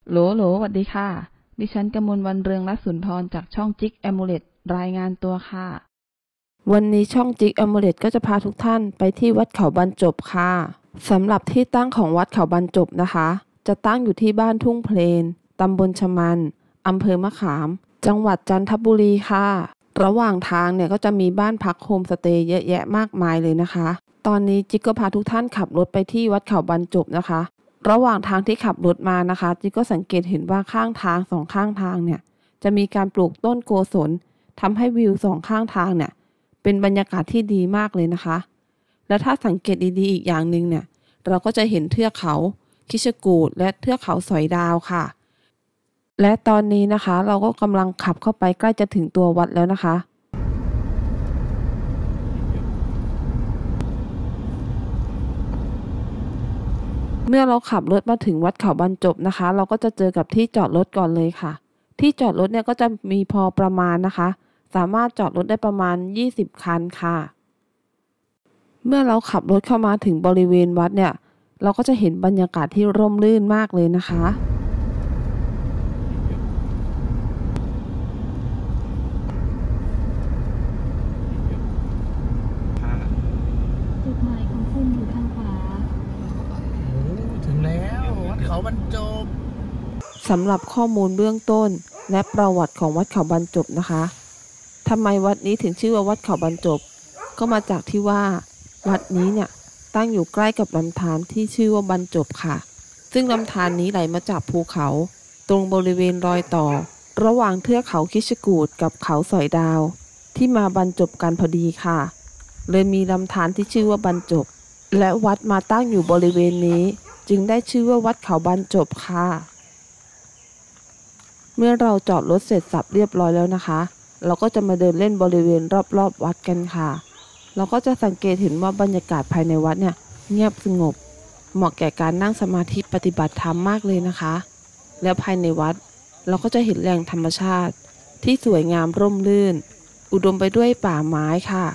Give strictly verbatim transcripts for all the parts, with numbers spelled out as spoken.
โหลโหลสวัสดีค่ะดิฉันกมลวรรณเรืองรัตน์สุนทรจากช่องจิกแอมูเลตรายงานตัวค่ะวันนี้ช่องจิกแอมูเลตก็จะพาทุกท่านไปที่วัดเขาบรรจบค่ะสำหรับที่ตั้งของวัดเขาบรรจบนะคะจะตั้งอยู่ที่บ้านทุ่งเพลนตำบลชมันอำเภอมะขามจังหวัดจันทบุรีค่ะระหว่างทางเนี่ยก็จะมีบ้านพักโฮมสเตย์เยอะแยะมากมายเลยนะคะตอนนี้จิกก็พาทุกท่านขับรถไปที่วัดเขาบรรจบนะคะระหว่างทางที่ขับรถมานะคะจิกก็สังเกตเห็นว่าข้างทางสองข้างทางเนี่ยจะมีการปลูกต้นโกศลทำให้วิวสองข้างทางเนี่ยเป็นบรรยากาศที่ดีมากเลยนะคะและถ้าสังเกตดีๆอีกอย่างหนึ่งเนี่ยเราก็จะเห็นเทือกเขาคิชกูฏและเทือกเขาสอยดาวค่ะและตอนนี้นะคะเราก็กำลังขับเข้าไปใกล้จะถึงตัววัดแล้วนะคะเมื่อเราขับรถมาถึงวัดเขาบรรจบนะคะเราก็จะเจอกับที่จอดรถก่อนเลยค่ะที่จอดรถเนี่ยก็จะมีพอประมาณนะคะสามารถจอดรถได้ประมาณยี่สิบคันค่ะเมื่อเราขับรถเข้ามาถึงบริเวณวัดเนี่ยเราก็จะเห็นบรรยากาศที่ร่มรื่นมากเลยนะคะจุดหมายของคุณอยู่ทางขวาโอ้ถึงแล้ววัดเขาบรรจบสำหรับข้อมูลเบื้องต้นและประวัติของวัดเขาบรรจบนะคะทำไมวัดนี้ถึงชื่อว่าวัดเขาบรรจบก็มาจากที่ว่าวัดนี้เนี่ยตั้งอยู่ใกล้กับลำธารที่ชื่อว่าบรรจบค่ะซึ่งลำธารนี้ไหลมาจากภูเขาตรงบริเวณรอยต่อระหว่างเทือกเขาคิชกูฏกับเขาสอยดาวที่มาบรรจบกันพอดีค่ะเลยมีลำธารที่ชื่อว่าบรรจบและวัดมาตั้งอยู่บริเวณนี้จึงได้ชื่อว่าวัดเขาบรรจบค่ะเมื่อเราจอดรถเสร็จสับเรียบร้อยแล้วนะคะเราก็จะมาเดินเล่นบริเวณรอบๆวัดกันค่ะเราก็จะสังเกตเห็นว่าบรรยากาศภายในวัดเนี่ยเงียบสงบเหมาะแก่การนั่งสมาธิปฏิบัติธรรมมากเลยนะคะแล้วภายในวัดเราก็จะเห็นแหล่งธรรมชาติที่สวยงามร่มรื่นอุดมไปด้วยป่าไม้ค่ะ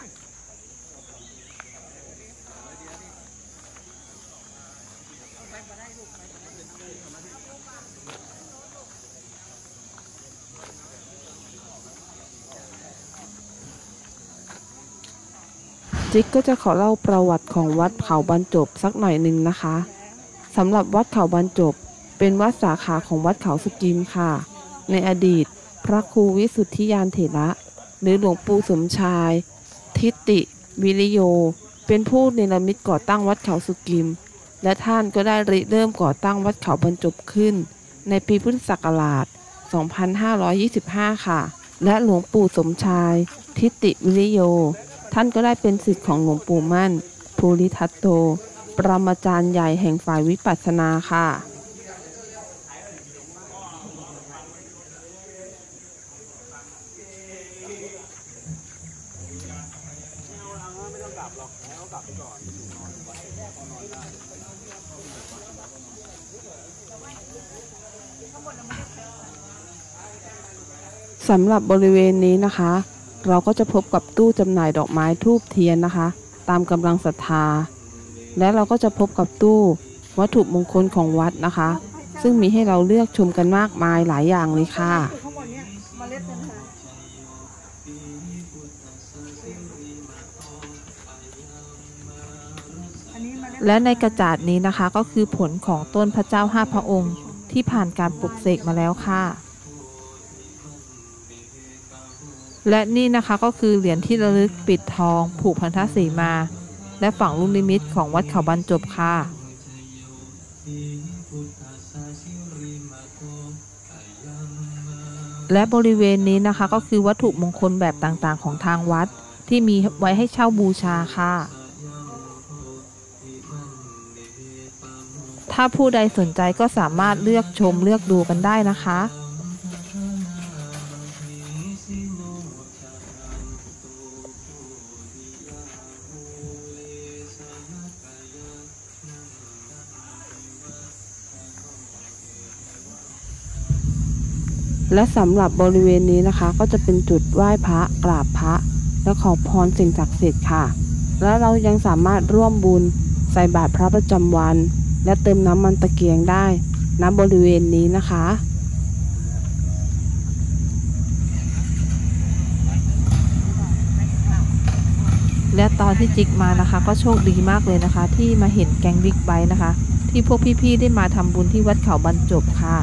จิกก็จะขอเล่าประวัติของวัดเขาบรรจบสักหน่อยหนึ่งนะคะสำหรับวัดเขาบรรจบเป็นวัดสาขาของวัดเขาสุกิมค่ะในอดีตพระครูวิสุทธิยานเถระหรือหลวงปู่สมชายทิติวิริโยเป็นผู้เนรมิตก่อตั้งวัดเขาสุกิมและท่านก็ได้ริเริ่มก่อตั้งวัดเขาบรรจบขึ้นในปีพุทธศักราชสองพันห้าร้อยยี่สิบห้าค่ะและหลวงปู่สมชายทิติวิริโยท่านก็ได้เป็นศิษย์ของหลวงปู่มั่นภูริทัตโตปรมาจารย์ใหญ่แห่งฝ่ายวิปัสสนาค่ะสำหรับบริเวณนี้นะคะเราก็จะพบกับตู้จำหน่ายดอกไม้ธูปเทียนนะคะตามกำลังศรัทธาและเราก็จะพบกับตู้วัตถุมงคลของวัดนะคะซึ่งมีให้เราเลือกชมกันมากมายหลายอย่างเลยค่ะและในกระจาดนี้นะคะก็คือผลของต้นพระเจ้าห้าพระองค์ที่ผ่านการปลุกเสกมาแล้วค่ะและนี่นะคะก็คือเหรียญที่ระลึกปิดทองผูกพันธสีมาและฝังลูกนิมิตของวัดเขาบรรจบค่ะและบริเวณนี้นะคะก็คือวัตถุมงคลแบบต่างๆของทางวัดที่มีไว้ให้เช่าบูชาค่ะถ้าผู้ใดสนใจก็สามารถเลือกชมเลือกดูกันได้นะคะและสำหรับบริเวณนี้นะคะก็จะเป็นจุดไหว้พระกราบพระและขอพรสิ่งศักดิ์สิทธิ์ค่ะและเรายังสามารถร่วมบุญใส่บาตรพระประจำวันและเติมน้ำมันตะเกียงได้ณบริเวณนี้นะคะและตอนที่จิ๊กมานะคะก็โชคดีมากเลยนะคะที่มาเห็นแก๊งบิ๊กไบค์นะคะที่พวกพี่ๆได้มาทำบุญที่วัดเขาบรรจบค่ะ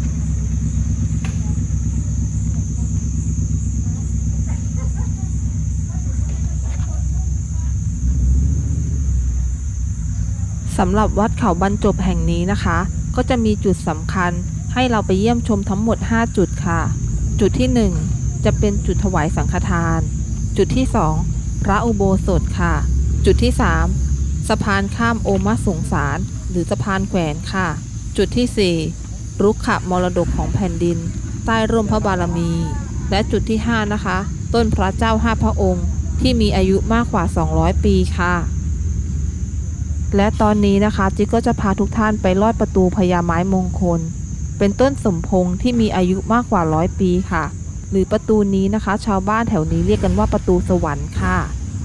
สำหรับวัดเขาบรรจบแห่งนี้นะคะก็จะมีจุดสำคัญให้เราไปเยี่ยมชมทั้งหมดห้าจุดค่ะจุดที่หนึ่งจะเป็นจุดถวายสังฆทานจุดที่สองพระอุโบสถค่ะจุดที่สามสะพานข้ามโอมสงสารหรือสะพานแขวนค่ะจุดที่สี่รุกขมรดกของแผ่นดินใต้ร่มพระบารมีและจุดที่ห้านะคะต้นพระเจ้าห้าพระองค์ที่มีอายุมากกว่าสองร้อยปีค่ะและตอนนี้นะคะจิ๊กก็จะพาทุกท่านไปลอดประตูพญาไม้มงคลเป็นต้นสมพงษ์ที่มีอายุมากกว่าร้อยปีค่ะหรือประตูนี้นะคะชาวบ้านแถวนี้เรียกกันว่าประตูสวรรค์ค่ะ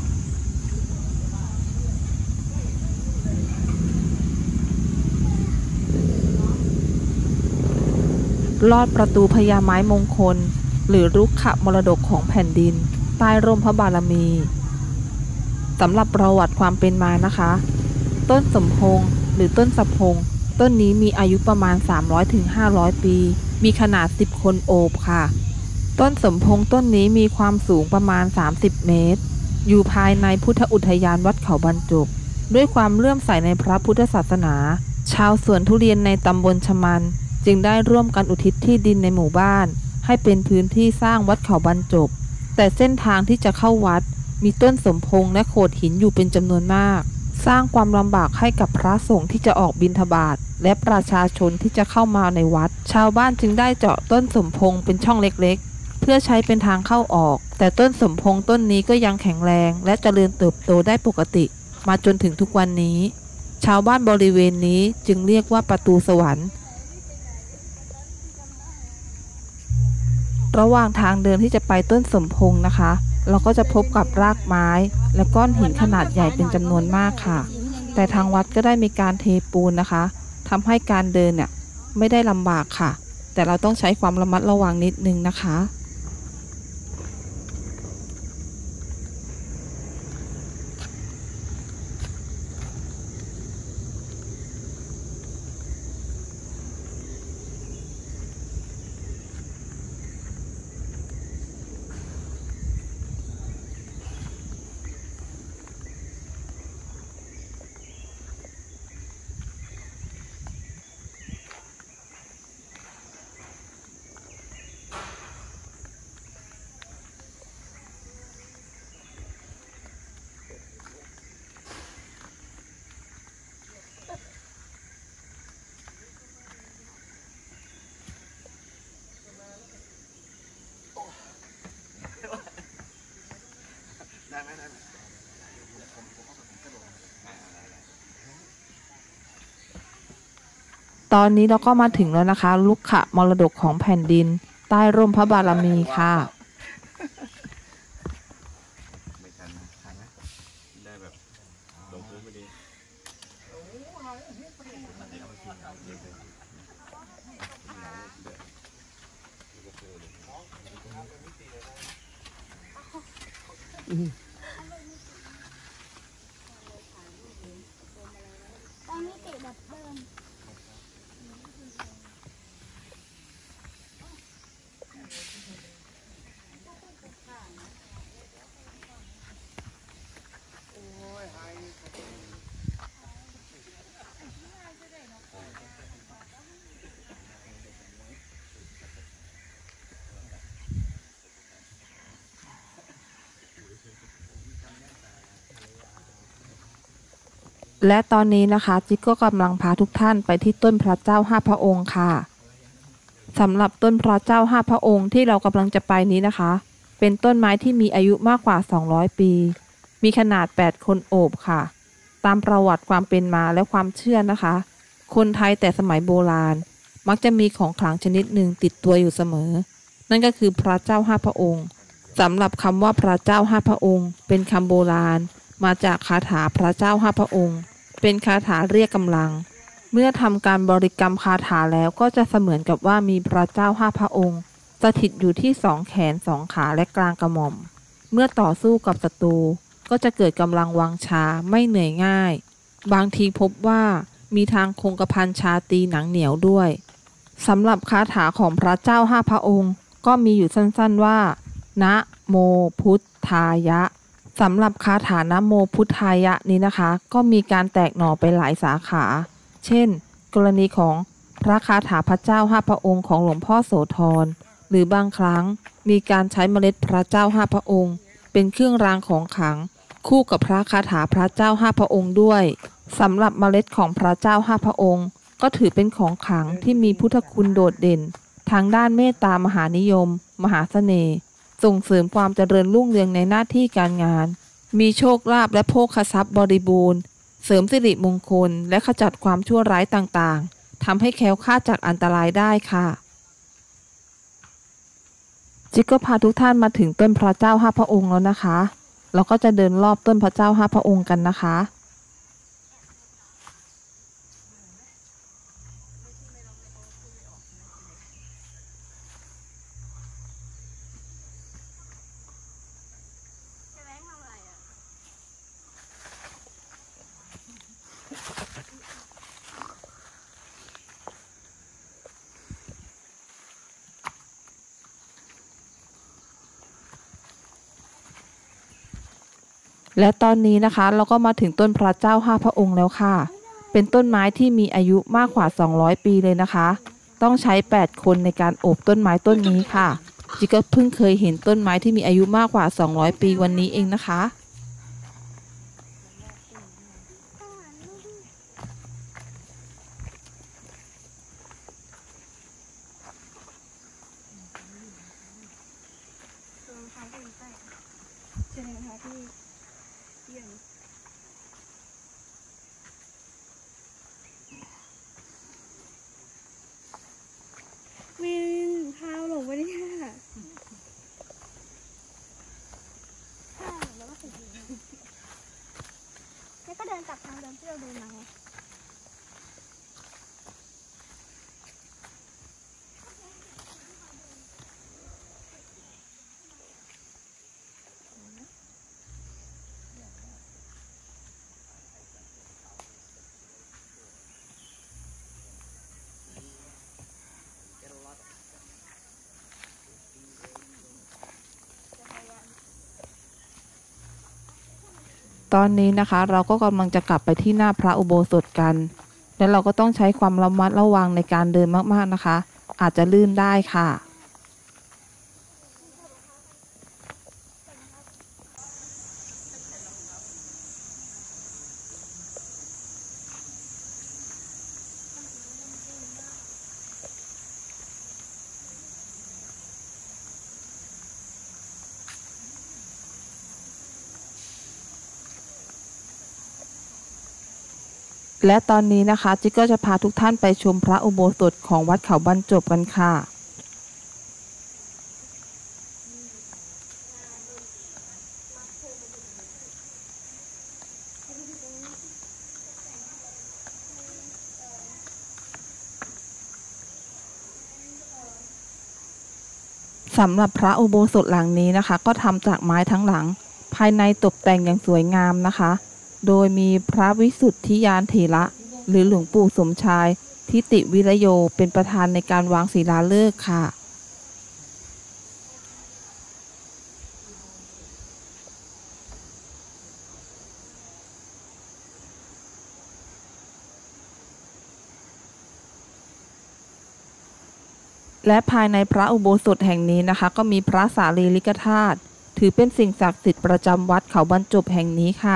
ลอดประตูพญาไม้มงคลหรือรุกขมรดกของแผ่นดินใต้ร่มพระบารมีสำหรับประวัติความเป็นมานะคะต้นสมพงษ์หรือต้นสะพงต้นนี้มีอายุประมาณ สามร้อยถึงห้าร้อย ปีมีขนาดสิบคนโอบค่ะต้นสมพงษ์ต้นนี้มีความสูงประมาณสามสิบเมตรอยู่ภายในพุทธอุทยานวัดเขาบรรจบด้วยความเลื่อมใสในพระพุทธศาสนาชาวสวนทุเรียนในตำบลชมันจึงได้ร่วมกันอุทิศที่ดินในหมู่บ้านให้เป็นพื้นที่สร้างวัดเขาบรรจบแต่เส้นทางที่จะเข้าวัดมีต้นสมพงษ์และโขดหินอยู่เป็นจำนวนมากสร้างความลำบากให้กับพระสงฆ์ที่จะออกบิณฑบาตและประชาชนที่จะเข้ามาในวัดชาวบ้านจึงได้เจาะต้นสมพงษ์เป็นช่องเล็กๆเพื่อใช้เป็นทางเข้าออกแต่ต้นสมพงษ์ต้นนี้ก็ยังแข็งแรงและเจริญเติบโตได้ปกติมาจนถึงทุกวันนี้ชาวบ้านบริเวณนี้จึงเรียกว่าประตูสวรรค์ระหว่างทางเดินที่จะไปต้นสมพงษ์นะคะเราก็จะพบกับรากไม้และก้อนหินขนาดใหญ่เป็นจำนวนมากค่ะแต่ทางวัดก็ได้มีการเทปูนนะคะทำให้การเดินเนี่ยไม่ได้ลำบากค่ะแต่เราต้องใช้ความระมัดระวังนิดนึงนะคะตอนนี้เราก็มาถึงแล้วนะคะรุกขมรดกของแผ่นดินใต้ร่มพระบารมีค่ะตอนนี้ติดแบบเดิมและตอนนี้นะคะจิ๊กก็กำลังพาทุกท่านไปที่ต้นพระเจ้าห้าพระองค์ค่ะสำหรับต้นพระเจ้าห้าพระองค์ที่เรากำลังจะไปนี้นะคะเป็นต้นไม้ที่มีอายุมากกว่าสองร้อยปีมีขนาดแปดคนโอบค่ะตามประวัติความเป็นมาและความเชื่อนะคะคนไทยแต่สมัยโบราณมักจะมีของขลังชนิดหนึ่งติดตัวอยู่เสมอนั่นก็คือพระเจ้าห้าพระองค์สำหรับคำว่าพระเจ้าห้าพระองค์เป็นคำโบราณมาจากคาถาพระเจ้าห้าพระองค์เป็นคาถาเรียกกำลังเมื่อทำการบริกรรมคาถาแล้วก็จะเสมือนกับว่ามีพระเจ้าห้าพระองค์สถิตอยู่ที่สองแขนสองขาและกลางกระหม่อมเมื่อต่อสู้กับศัตรูก็จะเกิดกำลังวังชาไม่เหนื่อยง่ายบางทีพบว่ามีทางคงกระพันชาตีหนังเหนียวด้วยสำหรับคาถาของพระเจ้าห้าพระองค์ก็มีอยู่สั้นๆว่านะโมพุทธายะสำหรับคาถานะโมพุทธายะนี้นะคะก็มีการแตกหน่อไปหลายสาขาเช่นกรณีของพระคาถาพระเจ้าห้าพระองค์ของหลวงพ่อโสธรหรือบางครั้งมีการใช้เมล็ดพระเจ้าห้าพระองค์เป็นเครื่องรางของขลังคู่กับพระคาถาพระเจ้าห้าพระองค์ด้วยสำหรับเมล็ดของพระเจ้าห้าพระองค์ก็ถือเป็นของขลังที่มีพุทธคุณโดดเด่นทางด้านเมตตามหานิยมมหาเสน่ห์ส่งเสริมความเจริญรุ่งเรืองในหน้าที่การงานมีโชคลาภและโภคทรัพย์บริบูรณ์เสริมสิริมงคลและขจัดความชั่วร้ายต่างๆทำให้แคล้วคลาดจากอันตรายได้ค่ะจิ๊กก็พาทุกท่านมาถึงต้นพระเจ้าห้าพระองค์แล้วนะคะเราก็จะเดินรอบต้นพระเจ้าห้าพระองค์กันนะคะและตอนนี้นะคะเราก็มาถึงต้นพระเจ้าห้าพระองค์แล้วค่ะเป็นต้นไม้ที่มีอายุมากกว่าสองร้อยปีเลยนะคะต้องใช้แปดคนในการโอบต้นไม้ต้นนี้ค่ะจิ๊กก็เพิ่งเคยเห็นต้นไม้ที่มีอายุมากกว่าสองร้อยปีวันนี้เองนะคะใช่ไหมคะที่เยี่ยมมินพาวหลงไปเนี่ยใช่แล้วก็ถึงแล้วก็เดินกลับทางเดิมที่เราเดินมาไงตอนนี้นะคะเราก็กำลังจะกลับไปที่หน้าพระอุโบสถกันและเราก็ต้องใช้ความระมัดระวังในการเดินมากๆนะคะอาจจะลื่นได้ค่ะและตอนนี้นะคะจิ๊กก็จะพาทุกท่านไปชมพระอุโบสถของวัดเขาบรรจบกันค่ะสำหรับพระอุโบสถหลังนี้นะคะก็ทำจากไม้ทั้งหลังภายในตกแต่งอย่างสวยงามนะคะโดยมีพระวิสุทธิยานเถระหรือหลวงปู่สมชายทิติวิรโยเป็นประธานในการวางศิลาฤกษ์ค่ะและภายในพระอุโบสถแห่งนี้นะคะก็มีพระสารีริกธาตุถือเป็นสิ่งศักดิ์สิทธิ์ประจำวัดเขาบรรจบแห่งนี้ค่ะ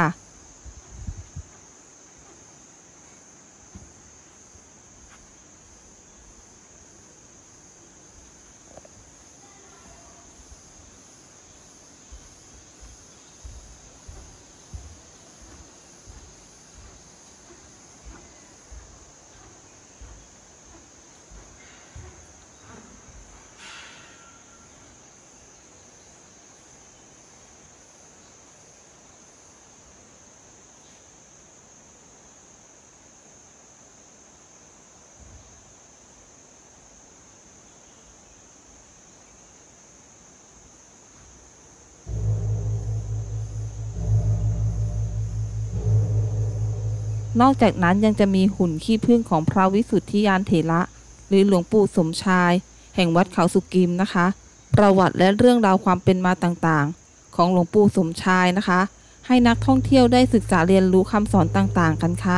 นอกจากนั้นยังจะมีหุ่นขี้ผึ้งของพระวิสุทธิยานเถระหรือหลวงปู่สมชายแห่งวัดเขาสุกิมนะคะประวัติและเรื่องราวความเป็นมาต่างๆของหลวงปู่สมชายนะคะให้นักท่องเที่ยวได้ศึกษาเรียนรู้คำสอนต่างๆกันค่ะ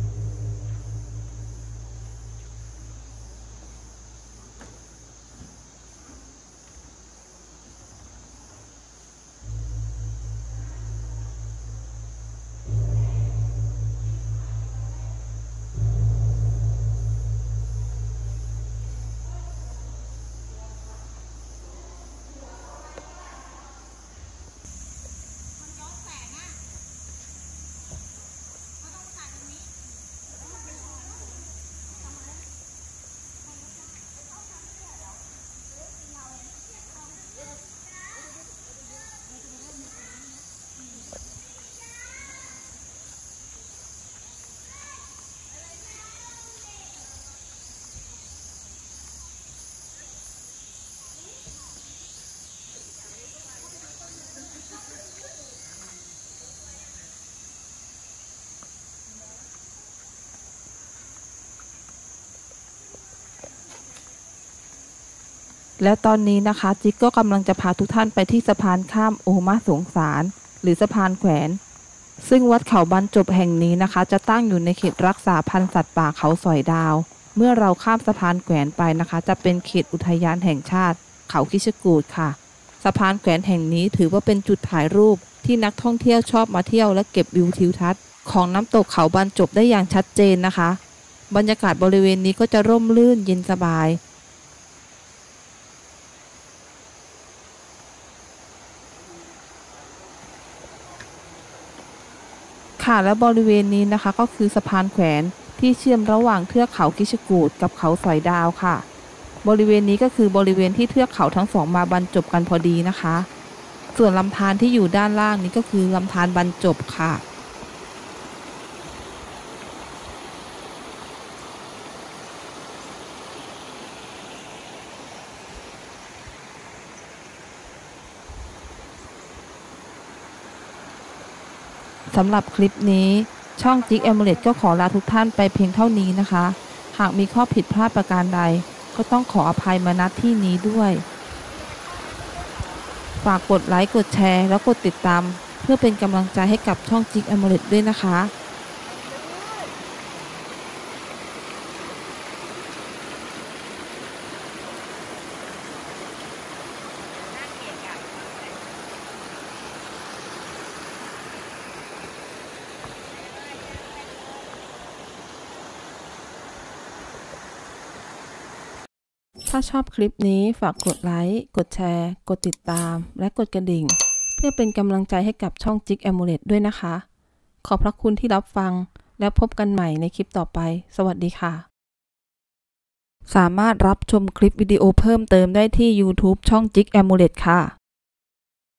และตอนนี้นะคะจิ๊กก็กำลังจะพาทุกท่านไปที่สะพานข้ามโอมาสงสารหรือสะพานแขวนซึ่งวัดเขาบรรจบแห่งนี้นะคะจะตั้งอยู่ในเขตรักษาพันธุ์สัตว์ป่าเขาสอยดาวเมื่อเราข้ามสะพานแขวนไปนะคะจะเป็นเขตอุทยานแห่งชาติเขาคิชกูฏค่ะสะพานแขวนแห่งนี้ถือว่าเป็นจุดถ่ายรูปที่นักท่องเที่ยวชอบมาเที่ยวและเก็บวิวทิวทัศน์ของน้ำตกเขาบรรจบได้อย่างชัดเจนนะคะบรรยากาศบริเวณนี้ก็จะร่มรื่นเย็นสบายค่ะและบริเวณนี้นะคะก็คือสะพานแขวนที่เชื่อมระหว่างเทือกเขาคิชกูฏกับเขาสอยดาวค่ะบริเวณนี้ก็คือบริเวณที่เทือกเขาทั้งสองมาบรรจบกันพอดีนะคะส่วนลำธารที่อยู่ด้านล่างนี้ก็คือลำธารบรรจบค่ะสำหรับคลิปนี้ช่องจิ๊กแอมูเลตก็ขอลาทุกท่านไปเพียงเท่านี้นะคะหากมีข้อผิดพลาดประการใดก็ต้องขออภัยมาณที่นี้ด้วยฝากกดไลค์กดแชร์แล้วกดติดตามเพื่อเป็นกำลังใจให้กับช่องจิ๊กแอมูเลตด้วยนะคะถ้าชอบคลิปนี้ฝากกดไลค์กดแชร์กดติดตามและกดกระดิ่งเพื่อเป็นกำลังใจให้กับช่องจิ๊กแอมูเลตด้วยนะคะขอบพระคุณที่รับฟังแล้วพบกันใหม่ในคลิปต่อไปสวัสดีค่ะสามารถรับชมคลิปวิดีโอเพิ่มเติมได้ที่ ยูทูบ ช่องจิ๊กแอมูเลตค่ะ